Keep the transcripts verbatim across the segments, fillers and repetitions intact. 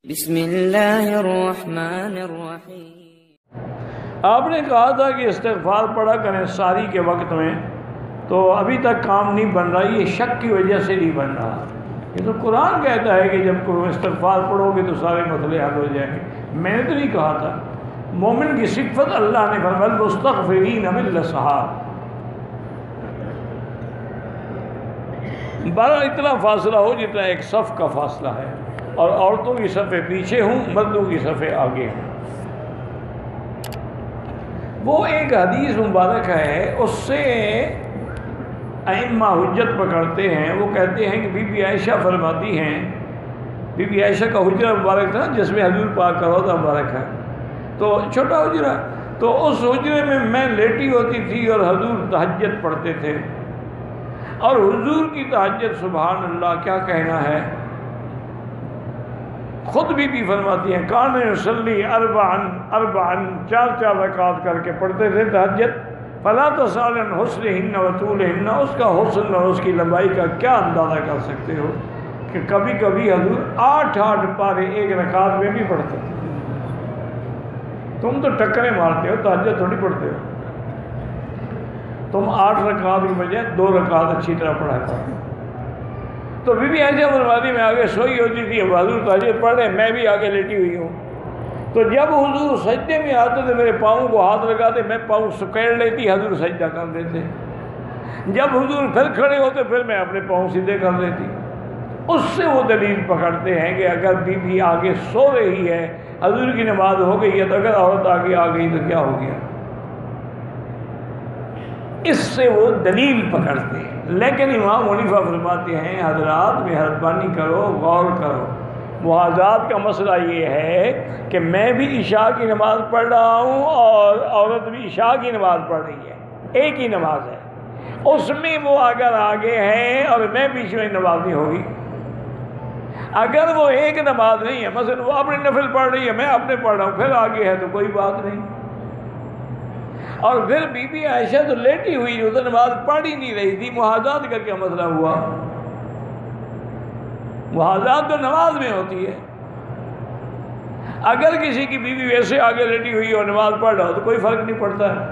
بسم اللہ الرحمن الرحیم۔ آپ نے کہا تھا کہ استغفار پڑھا کریں ساری کے وقت میں، تو ابھی تک کام نہیں بن رہا، یہ شک کی وجہ سے نہیں بن رہا۔ یہ تو قرآن کہتا ہے کہ جب کوئی استغفار پڑھو گے تو سارے مسئلے حل ہو جائیں گے، میں نے تو نہیں کہا تھا۔ مومن کی صفت اللہ نے فرمایا مستغفرین بالاسحار، بارہ اتنا فاصلہ ہو جتنا ایک صف کا فاصلہ ہے، اور عورتوں کی صفیں پیچھے ہوں، مردوں کی صفیں آگے ہوں۔ وہ ایک حدیث مبارک ہے، اس سے ائمہ حجت پکڑتے ہیں۔ وہ کہتے ہیں کہ بی بی عائشہ فرماتی ہیں، بی بی عائشہ کا حجرہ مبارک تھا جس میں حضور پاک کا روضہ مبارک ہے، تو چھوٹا حجرہ، تو اس حجرے میں میں لیٹی ہوتی تھی اور حضور تہجد پڑھتے تھے، اور حضور کی تہجد سبحان اللہ کیا کہنا ہے، خود بھی بھی فرماتی ہیں کان یصلی اربعا اربعا، چار چار رکعات کر کے پڑھتے تھے تہجد۔ فلا تسأل عن حسنہن و طولہن، اس کا حسن اور اس کی لمبائی کا کیا اندازہ کر سکتے ہو کہ کبھی کبھی حضور آٹھ آٹھ پارے ایک رکعت میں بھی پڑھتے تھے۔ تم تو ٹکریں مارتے ہو، تہجد تھوڑی پڑھتے ہو، تم آٹھ رکعت کی بجائے دو رکعت اچھی طرح پڑھا کرو۔ تو بی بی عائشہ فرماتی میں آگے سوئی ہوتی تھی، اب حضور تہجد پڑھ رہے، میں بھی آگے لیٹی ہوئی ہوں، تو جب حضور سجدے میں آتے تھے میرے پاؤں کو ہاتھ لگاتے، میں پاؤں سکیڑ لیتی، حضور سجدہ کر دیتے۔ جب حضور پھر کھڑے ہوتے پھر میں اپنے پاؤں سیدھے کر لیتی۔ اس سے وہ دلیل پکڑتے ہیں کہ اگر بی بی آگے سو رہی ہے، حضور کی نماز ہو گئی ہے، تو اگر عورت آگے آ گئی تو کیا ہو گیا، اس سے وہ دلیل پکڑتے ہیں۔ لیکن امام حنیفہ فرماتے ہیں حضرات مہربانی کرو، غور کرو، محاذات کا مسئلہ یہ ہے کہ میں بھی عشاء کی نماز پڑھ رہا ہوں اور عورت بھی عشاء کی نماز پڑھ رہی ہے، ایک ہی نماز ہے، اس میں وہ اگر آگے ہے اور میں بیچ میں نماز نہیں ہوگی، اگر وہ ایک نماز نہیں ہے، مثلا وہ اپنے نفل پڑھ رہی ہے، میں اپنے پڑھ رہا ہوں، پھر آگے ہے تو کوئی بات نہیں۔ اور پھر بی بی عائشہ تو لیٹی ہوئی، وہ تو نماز پڑھ ہی نہیں رہی تھی، محاذات کا کیا مسئلہ ہوا؟ محاذات تو نماز میں ہوتی ہے۔ اگر کسی کی بیوی ویسے آگے لیٹی ہوئی اور نماز پڑھ رہا ہو تو کوئی فرق نہیں پڑتا ہے۔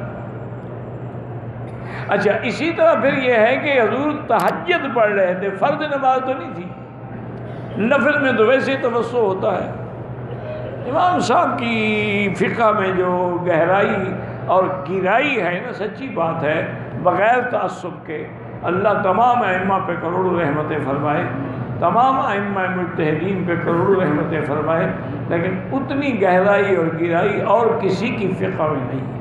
اچھا، اسی طرح پھر یہ ہے کہ حضور تہجد پڑھ رہے تھے، فرض نماز تو نہیں تھی، نفل میں تو ویسے توسع ہوتا ہے۔ امام صاحب کی فقہ میں جو گہرائی اور گہرائی ہے نا، سچی بات ہے، بغیر تعصب کے اللہ تمام ائمہ پہ کروڑوں رحمتیں فرمائے، تمام ائمہ مجتہدین پہ کروڑوں رحمتیں فرمائے، لیکن اتنی گہرائی اور گہرائی اور کسی کی فقہ میں نہیں ہے۔